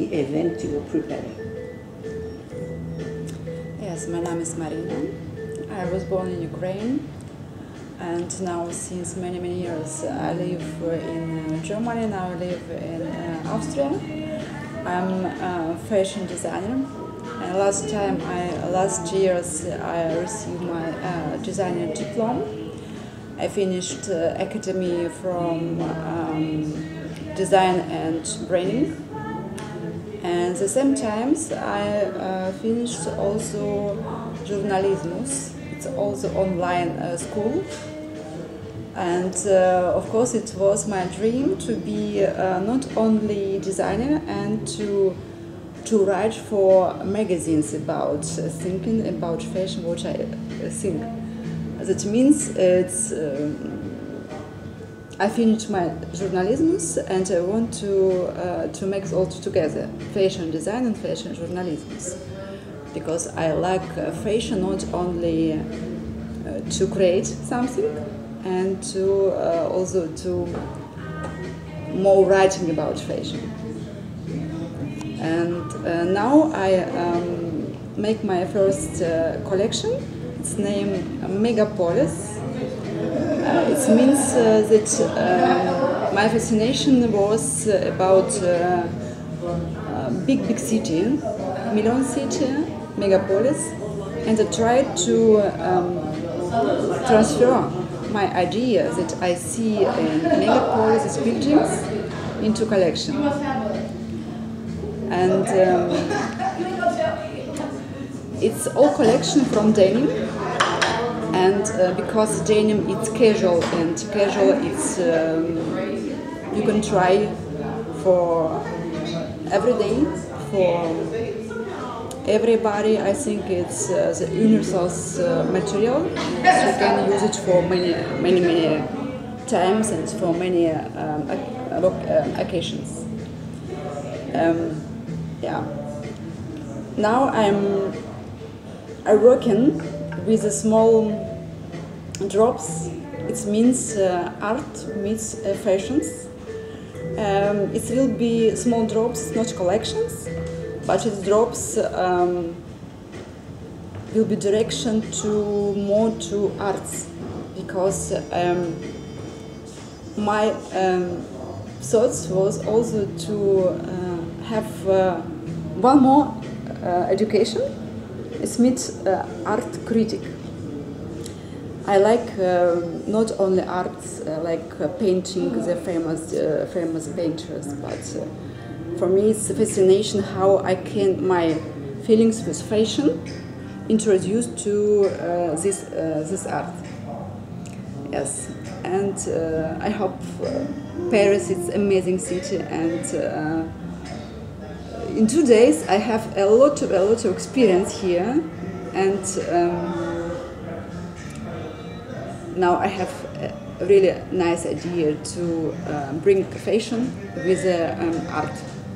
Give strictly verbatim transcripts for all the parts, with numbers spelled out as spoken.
the event you were preparing. Yes, my name is Marina. I was born in Ukraine, and now since many, many years I live in Germany, now I live in uh, Austria. I'm a fashion designer, and last time, I, last years I received my uh, designer diploma. I finished uh, academy from um, design and branding. And at the same time, I uh, finished also journalism. It's also online uh, school. And uh, of course, it was my dream to be uh, not only designer and to to write for magazines about uh, thinking about fashion, what I uh, think. That means it's. Um, I finished my journalism and I want to uh, to make all together, fashion design and fashion journalism, because I like uh, fashion not only uh, to create something and to uh, also to more writing about fashion. And uh, now I um, make my first uh, collection. It's named Megapolis. Uh, it means uh, that uh, my fascination was uh, about uh, uh, big, big city, million city, megapolis, and I tried to um, transfer my idea that I see in megapolis buildings into collection. And um, it's all collection from denim. And uh, because denim it's casual and casual it's um, you can try for every day for everybody. I think it's uh, the universal uh, material, so you can use it for many many many times and for many um, uh, occasions. Um, yeah. Now I'm I'm working with a small drops. It means uh, art meets uh, fashions. Um, it will be small drops, not collections, but it drops um, will be direction to more to arts, because um, my um, thoughts was also to uh, have uh, one more uh, education. It means uh, art critic. I like uh, not only arts, uh, like uh, painting, the famous uh, famous painters, but uh, for me it's a fascination how I can my feelings with fashion introduce to uh, this uh, this art. Yes, and uh, I hope uh, Paris is an amazing city, and uh, in two days I have a lot of a lot of experience here, and um, now I have a really nice idea to uh, bring fashion with uh, um, art.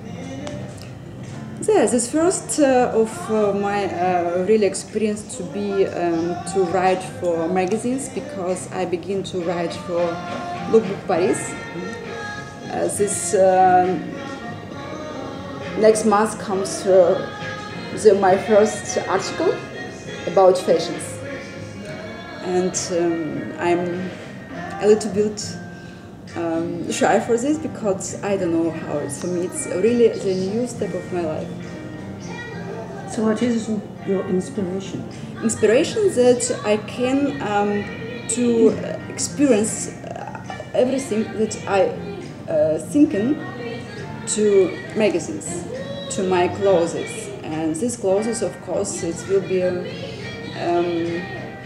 Yeah, this first uh, of uh, my uh, really experience to be um, to write for magazines, because I begin to write for Lookbook Paris. Uh, this uh, next month comes uh, the, my first article about fashions, and um, I'm a little bit um, shy for this, because I don't know how it's for me. It's really the new step of my life. So what is your inspiration? Inspiration that I can um, to experience everything that I uh, thinking to magazines, to my clothes, and these clothes, of course, it will be um,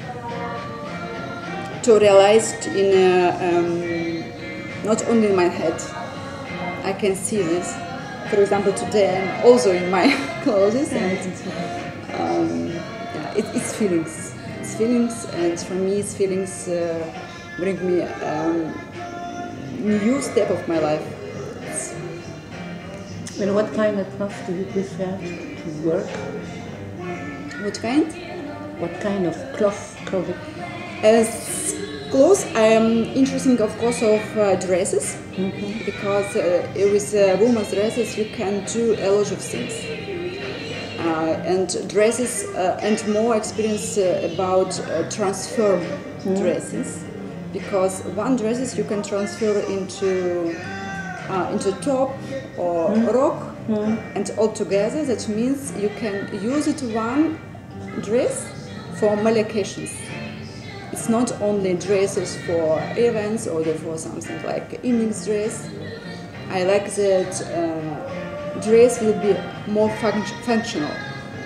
to realized in a, um, not only in my head. I can see this. For example, today I'm also in my clothes, and um, yeah, it, it's feelings. It's feelings, and for me, it's feelings uh, bring me um, new step of my life. It's and what kind of cloth do you prefer to work? What kind? What kind of cloth clothing? As clothes, I am interested, of course, of uh, dresses, Mm-hmm. because uh, with uh, women's dresses you can do a lot of things. Uh, and dresses uh, and more experience uh, about uh, transfer dresses, because one dresses you can transfer into uh, into top or rock, and all together that means you can use it one dress for many occasions. It's not only dresses for events or for something like evening dress. I like that uh, dress will be more func- functional.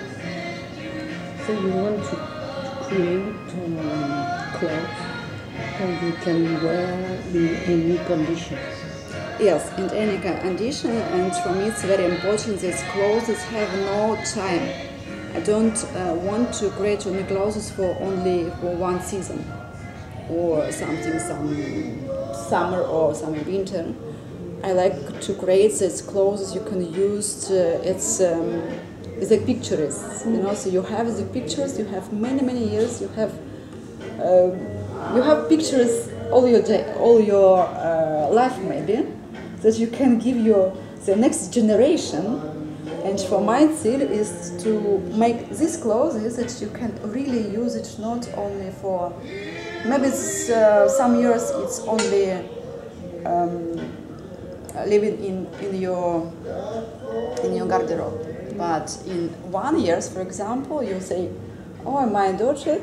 So you want to create um, clothes that you can wear in any condition. Yes, in any condition, and for me it's very important that clothes have no time. I don't uh, want to create only clothes for only for one season or something, some summer or some winter. I like to create these clothes you can use. Uh, it's um, the pictures, you know. So you have the pictures. You have many many years. You have uh, you have pictures all your day, all your uh, life maybe, that you can give your the next generation. And for my goal is to make these clothes that you can really use it not only for maybe it's, uh, some years it's only um, living in, in your in your garderobe, but in one years, for example, you say, "Oh, my daughter,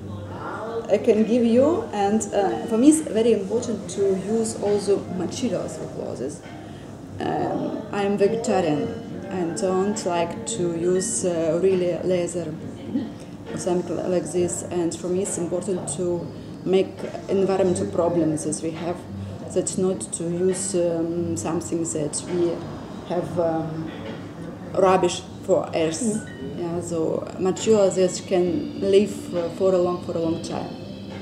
I can give you." And uh, for me, it's very important to use also materials for clothes. Um, I am vegetarian. I don't like to use uh, really leather or something like this, and for me it's important to make environmental problems as we have, that not to use um, something that we have um, rubbish for earth. Mm. Yeah, so materials that can live uh, for a long for a long time.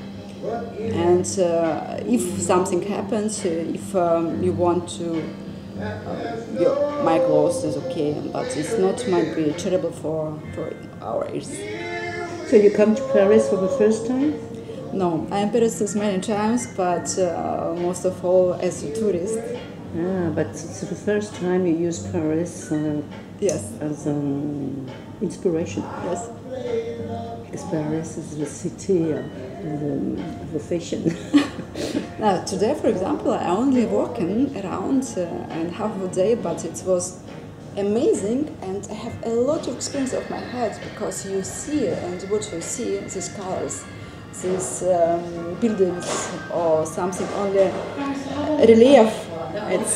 And uh, if something happens, uh, if um, you want to Uh, your, my clothes is okay, but it's not might be terrible for, for our ears. So you come to Paris for the first time? No, I am Paris many times, but uh, most of all as a tourist. Ah, but it's the first time you use Paris uh, Yes. as an inspiration. Yes. Because Paris is the city of the, of the fashion. Now, today, for example, I only walking around uh, and half a day, but it was amazing, and I have a lot of experience of my head, because you see, and what you see, these colors, these um, buildings or something only relief. It's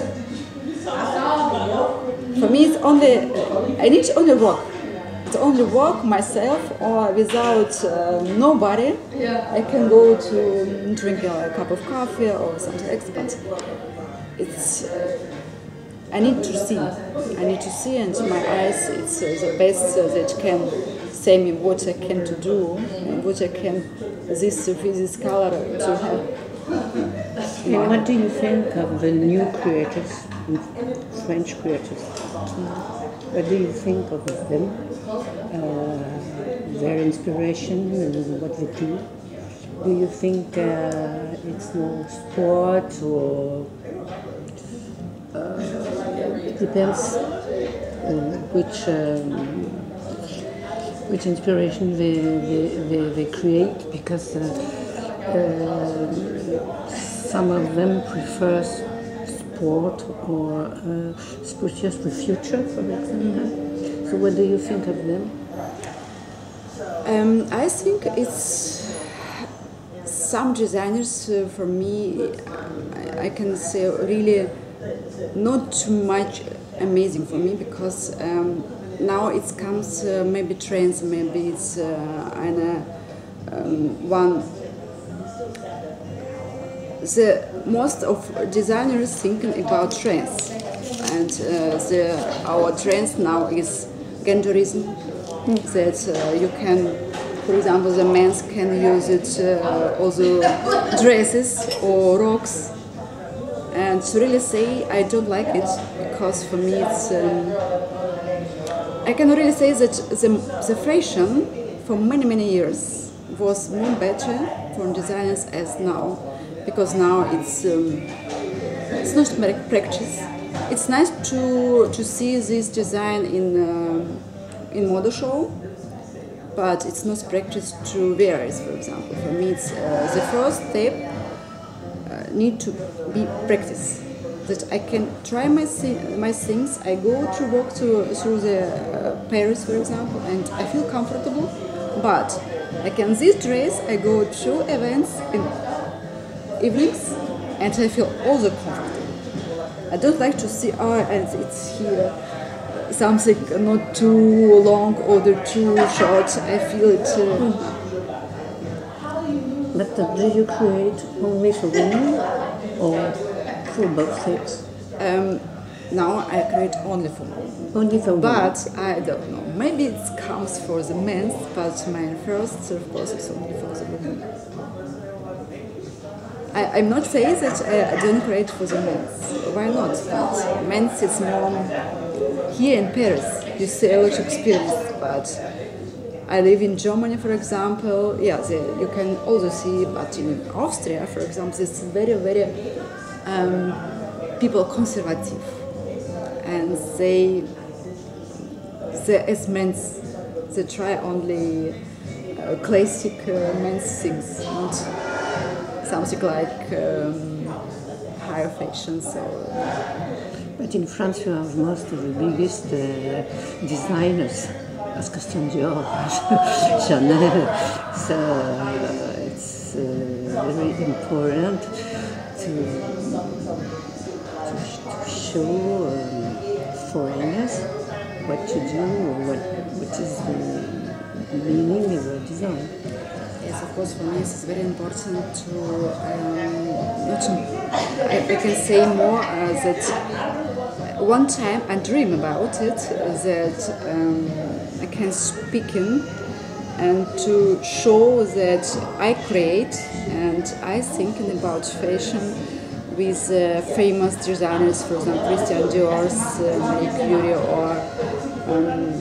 for me. It's only I need to only walk. To only walk myself, or without uh, nobody, I can go to drink a cup of coffee or something else. But it's uh, I need to see. I need to see, and my eyes. It's uh, the best uh, that can say me what I can to do and what I can this this color to have. And what do you think of the new creators, French creators? What do you think of them? Uh, their inspiration and what they do? Do you think uh, it's more sport, or uh, it depends uh, which um, which inspiration they they, they, they create? Because uh, uh, some of them prefer sport or uh, sport just for future, for example. Mm-hmm. So what do you think of them? Um, I think it's some designers uh, for me. I, I can say really not too much amazing for me, because um, now it comes uh, maybe trends, maybe it's uh, and, uh, um, one. The most of designers thinking about trends, and uh, the our trends now is genderism. Mm. That uh, you can, for example, the men can use it uh, also dresses or rocks, and to really say I don't like it, because for me it's um, I can really say that the, the fashion for many many years was more better for designers as now, because now it's um, it's not mere practice. It's nice to to see this design in um, in model show, but it's not practice to wear it. For example, for me, it's uh, the first step uh, need to be practice. That I can try my my things. I go to walk to, through the uh, Paris, for example, and I feel comfortable. But like in this dress, I go to events in evenings, and I feel also comfortable. I don't like to see oh, and it's here something not too long or too short. I feel it. Uh, But uh, do you create only for women or for both sexes? Um, now I create only for men. Only for women. But I don't know. Maybe it comes for the men, but my first of course is only for the women. I, I'm not saying that uh, I don't create for the men. Why not? But men's it's more here in Paris. You see a lot of experience, but I live in Germany, for example. Yeah, the, you can also see, but in Austria, for example, it's very, very um, people conservative, and they, they as men, they try only uh, classic uh, men's things, not something like um, higher fashion. So. But in France, you have most of the biggest uh, designers. As Christian Dior, Chanel, so uh, it's uh, very important to, to, to show um, foreigners what to do, or what, what is the meaning of a design. Yes, of course, for me it's very important to, um, not to I, I can say more uh, that one time I dream about it, that um, I can speak in and to show that I create and I thinking about fashion with uh, famous designers, for example, Christian Dior's, uh, Marie Curie, or um,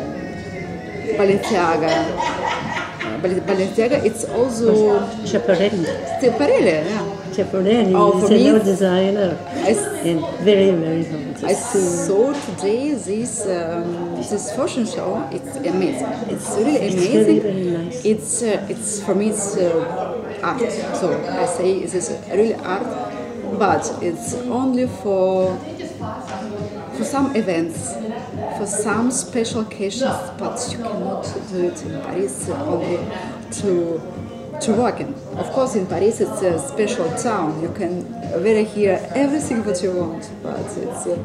Balenciaga. Balenciaga, it's also Schiaparelli. Schiaparelli, yeah. Schiaparelli Oh, is for me, a new designer I, and very, very good. I saw today this um, this fashion show. It's amazing. It's really amazing. It's very, very nice. It's uh, it's for me it's uh, art. So I say it is really art, but it's only for for some events, for some special occasions. But you cannot do it in Paris only to. to work in. Of course, in Paris it's a special town. You can wear here everything what you want, but it's uh,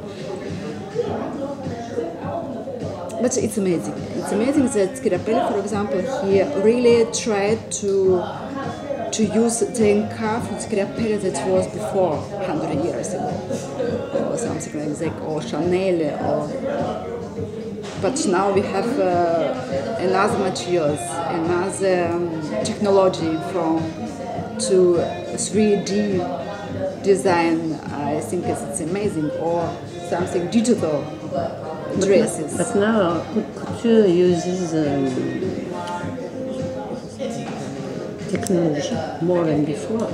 but it's amazing. It's amazing that Schiaparelli, for example, he really tried to to use the car from Schiaparelli that was before one hundred years ago, or something like that, or Chanel, or. But now we have uh, another materials, another um, technology from to three D design. I think it's, it's amazing, or something digital dresses. But, but now couture uses um, technology more than before.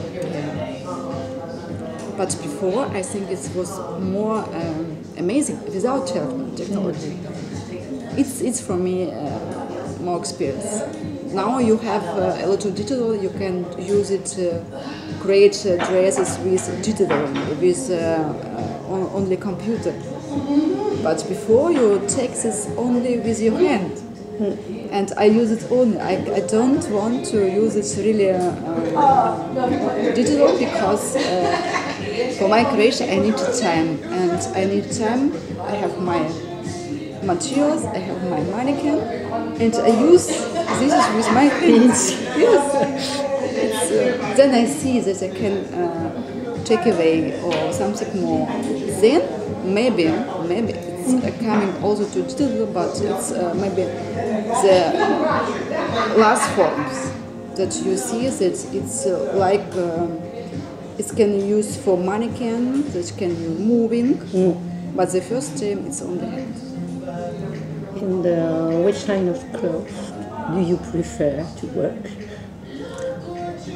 But before, I think it was more um, amazing without technology. It's it's for me uh, more experience. Now you have uh, a lot of digital. You can use it to create uh, dresses with digital, with uh, uh, on, only computer. But before you take this only with your hand, and I use it only. I, I don't want to use it really uh, uh, digital because uh, for my creation I need time, and I need time. I have my materials, I have my mannequin, and I use this with my hands. Yes. It's, uh, then I see that I can uh, take away or something more. Then maybe, maybe it's uh, coming also to digital, but it's uh, maybe the last forms that you see that it's uh, like um, it can be used for mannequin, that can be moving, mm. but the first time it's on the hand. And uh, which kind of clothes do you prefer to work?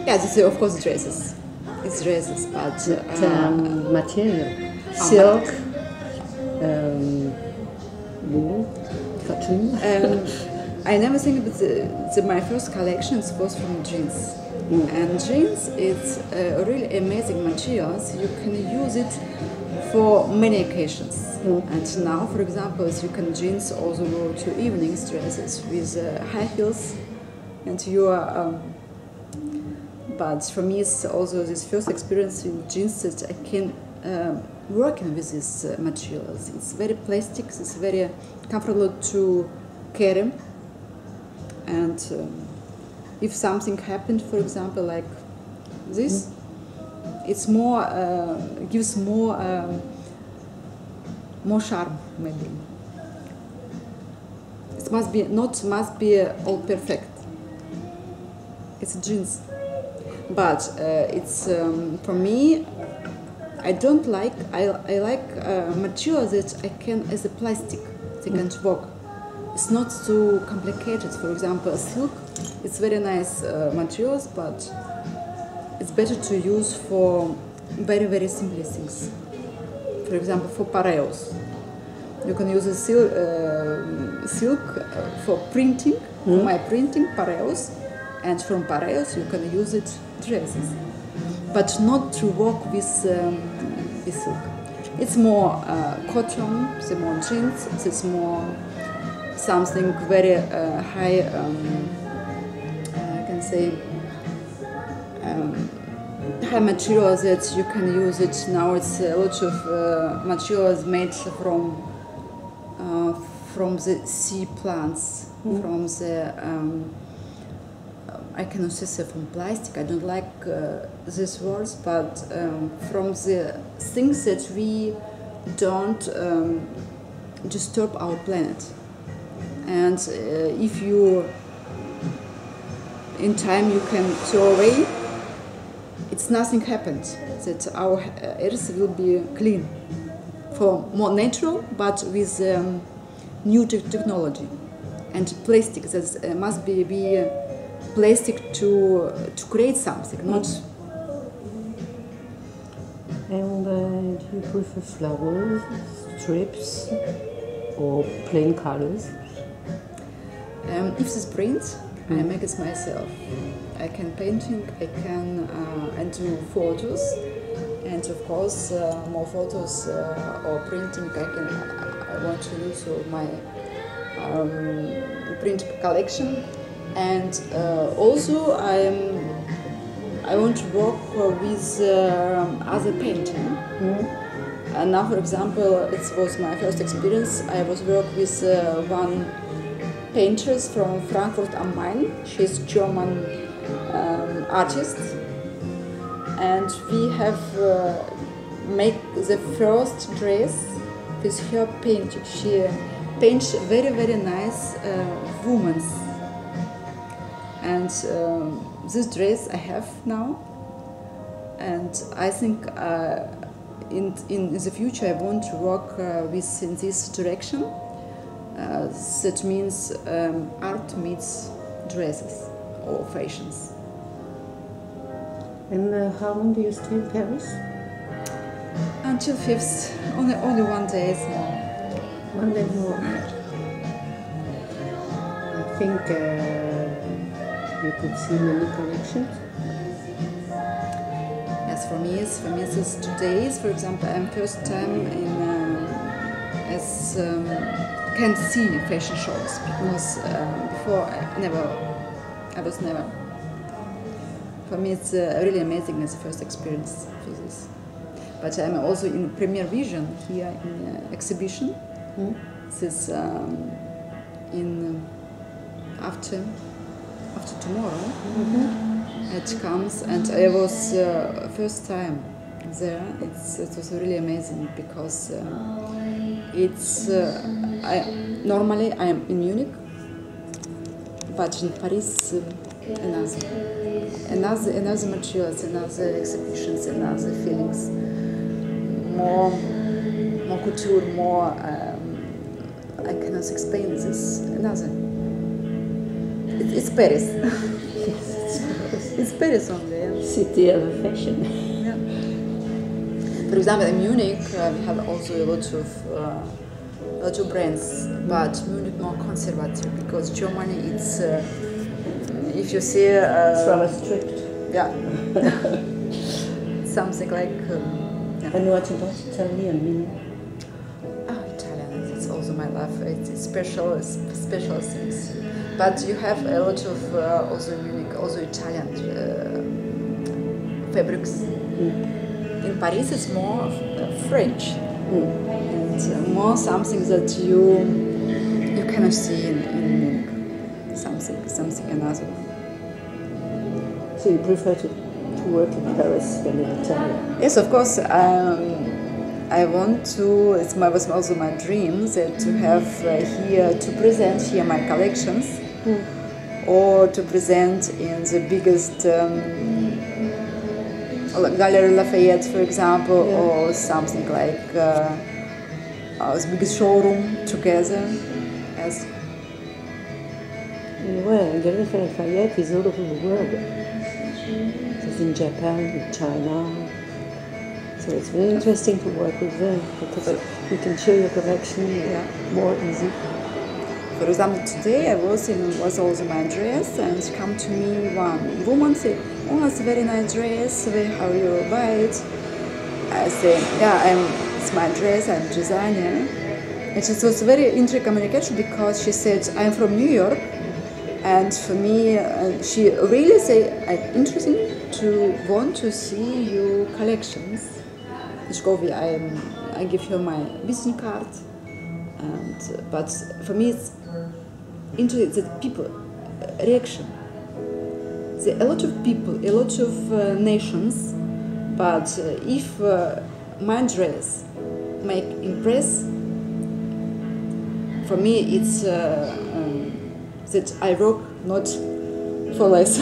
Yes, it's of course dresses. It's dresses, but But, uh, um, material, silk, um, wool, cotton. um, I never think about the, the, my first collections was from jeans. Mm. And jeans is a really amazing materials. You can use it for many occasions. Mm. And now, for example, you can jeans also go to evening dresses with uh, high heels, and you are. Um, but for me, it's also this first experience in jeans that I can uh, working with these uh, materials. It's very plastic. It's very comfortable to carry. And um, if something happened, for example, like this, it's more uh, gives more um, more charm, maybe. It must be not must be all perfect. It's jeans, but uh, it's um, for me. I don't like. I I like uh, material that I can as a plastic. They can work. It's not too complicated. For example, silk, it's very nice uh, materials, but it's better to use for very, very simple things. For example, for pareos. You can use a sil uh, silk for printing, mm. for my printing, pareos, and from pareos you can use it dresses. But not to work with, um, with silk. It's more uh, cotton, it's more jeans, it's more something very uh, high, um, I can say, um, high materials that you can use it. Now it's a lot of uh, materials made from uh, from the sea plants, mm. from the, um, I cannot say from plastic, I don't like uh, these words, but um, from the things that we don't um, disturb our planet. And uh, if you, in time, you can throw away, it's nothing happens. That our earth will be clean, for more natural, but with um, new te technology. And plastic, that uh, must be, be uh, plastic to to create something, not. And uh, do you prefer flowers, strips, or plain colors? Um, if it's print, mm. I make it myself. I can painting, I can uh, and do photos, and of course uh, more photos uh, or printing. I can. I want to use my um, print collection, and uh, also I'm. I want to work with uh, other painting. Mm. And now, for example, it was my first experience. I was work with uh, one. Painters from Frankfurt am Main. She's German um, artist, and we have uh, made the first dress with her painting. She paints very very nice uh, women, and um, this dress I have now, and I think uh, in in the future I want to work uh, with in this direction. Uh, that means um, art meets dresses or fashions. And uh, how long do you stay in Paris? Until fifth, only only one day more. One day more. I think uh, you could see many collections. Yes, for me, it's, for me it's two days. For example, I'm first time in um, as. Um, can see fashion shows because um, before I never, I was never. For me, it's uh, really amazing as a first experience for this. But I'm also in Premiere Vision here in uh, exhibition. Mm. This um, in uh, after after tomorrow. Mm-hmm. It comes, and I was uh, first time there. It's it was really amazing because. Uh, It's uh, I, normally I am in Munich, but in Paris uh, another, another, another materials, another exhibitions, another feelings, more, more couture, more. Um, I cannot explain this. Another. It, it's Paris. Yes, it's Paris. it's Paris only. Yeah. City of fashion. Yeah. For example, in Munich, uh, we have also a lot of uh, a lot of brands, but Munich more conservative because Germany, it's uh, if you see, uh, It's rather strict. yeah, something like. Um, yeah. And what about Italy and Milan? Oh, Italian, that's also my love. It's it's special, it's special things. But you have a lot of uh, also Munich, also Italian uh, fabrics. Mm. In Paris, it's more uh, French, Mm. and uh, more something that you you cannot see in, in Munich. Something, something another. So you prefer to, to work in Paris than in Italy? Yes, of course. Um, I want to. It was also my dream that to have uh, here to present here my collections, Mm. or to present in the biggest um, Gallery Lafayette, for example, Yeah. or something like uh, uh, the biggest showroom together. As Well, Gallery Lafayette is all over the world. It's in Japan, in China. So it's very interesting to work with them because you can show your collection Yeah. more easy. For example, today I was in was also my dress, and come to me one woman said, "Oh, it's a very nice dress. Where how you buy it?" I said, "Yeah, I'm. It's my dress. I'm designer." And it was very interesting communication because she said, "I'm from New York, and for me, uh, she really said, I'm interesting to want to see your collections." Shkovi, I I give her my business card, and uh, but for me it's interesting the people uh, reaction. There are a lot of people, a lot of uh, nations, but uh, if uh, my dress make impress, for me it's uh, um, that I work not for less.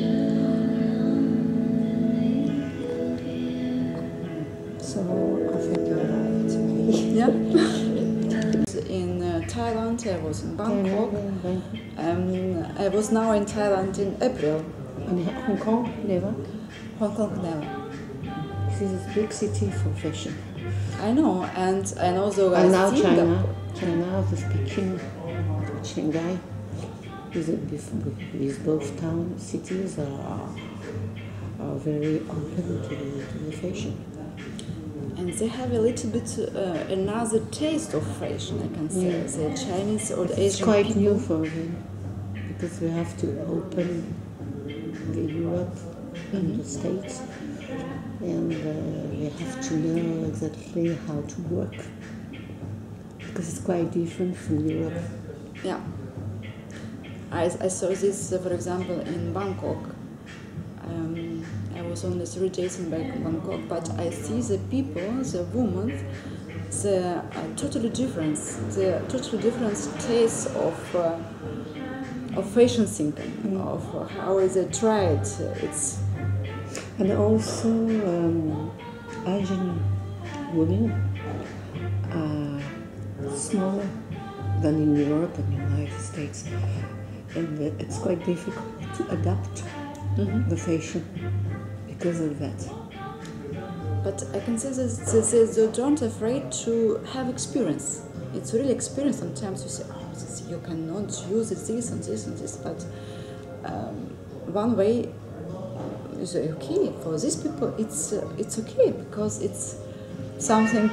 So I think you're right to me. Yeah. In uh, Thailand, I was in Bangkok. Um, I was now in Thailand in April. And Hong Kong, never. Hong Kong never. This is a big city for fashion. I know, and I know the And now Singapore. China, China is Peking, Shanghai. These, these both town cities are, are very open to the, to the fashion. And they have a little bit uh, another taste of fashion, I can say. Yeah. The Chinese or the It's Asian quite people. new for them because we have to open the Europe and the States, and uh, we have to know exactly how to work because it's quite different from Europe. Yeah. I, I saw this, uh, for example, in Bangkok. Um, I was only three days in Bangkok, but I see the people, the women, the uh, totally different, the totally different taste of uh, of fashion thinking, mm. of how they try it. It's And also um, Asian women are smaller than in Europe and the United States, and it's quite difficult to adapt mm-hmm. the fashion because of that. But I can say that they, they don't afraid to have experience. It's really experience. Sometimes you say, oh, this, you cannot use this and this and this, but um, one way you say, okay, for these people it's uh, it's okay because it's something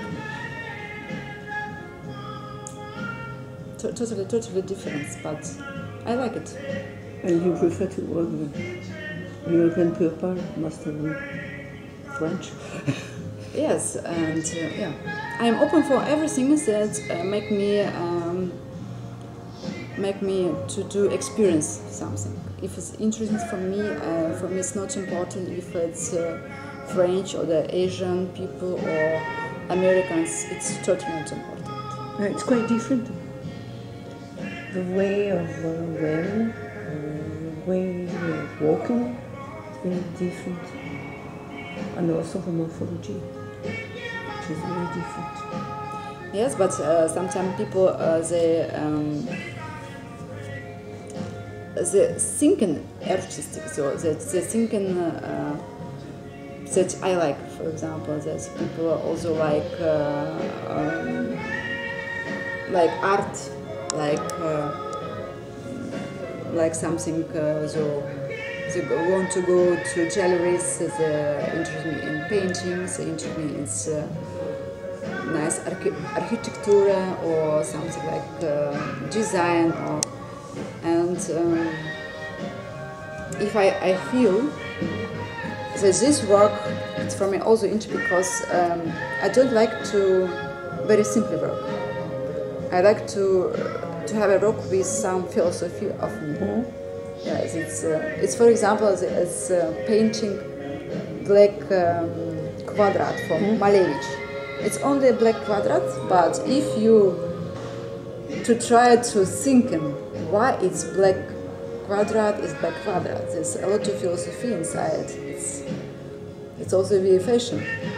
to- totally, totally different, but I like it. And you prefer to work with European people, most of them French? Yes, and uh, yeah, I'm open for everything that uh, make me um, make me to do experience something. If it's interesting for me, uh, for me it's not important if it's uh, French or the Asian people or Americans. It's totally not important. No, it's quite different. The way of uh, wearing, uh, the way of walking, is very different. And also the morphology, which is very different. Yes, but uh, sometimes people uh, they um, the thinking artistic, so that the thinking uh, that I like, for example, that people also like uh, um, like art, like uh, like something uh, so they go- want to go to galleries, they're interested in paintings, they're interested in uh, nice archi- architecture or something like uh, design, or and um, if I, I feel that this work it's for me also interesting because um, I don't like to very simple work. I like to to have a work with some philosophy of me. Yes, it's uh, it's for example as, as uh, painting black um, quadrat from Malevich. It's only a black quadrat, but if you to try to think why it's black quadrat is black quadrat, there's a lot of philosophy inside. It's it's also very fashion.